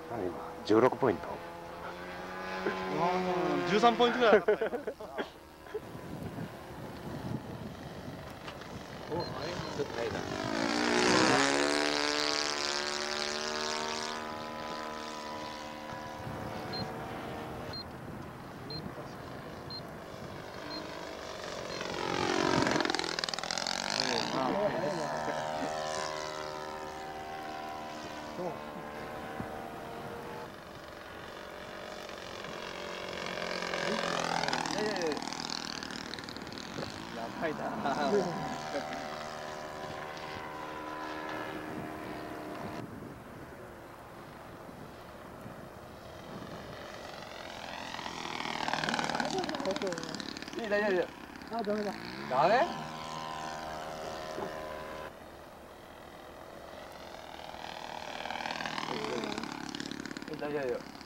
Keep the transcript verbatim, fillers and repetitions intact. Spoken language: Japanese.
何今じゅうろくポイント。 じゅうさんポイントぐらい上がったよ。 Ủa, hỏi được này là やばいな。いい、大丈夫、大丈夫。あ、ダメだ。ダメ？大丈夫。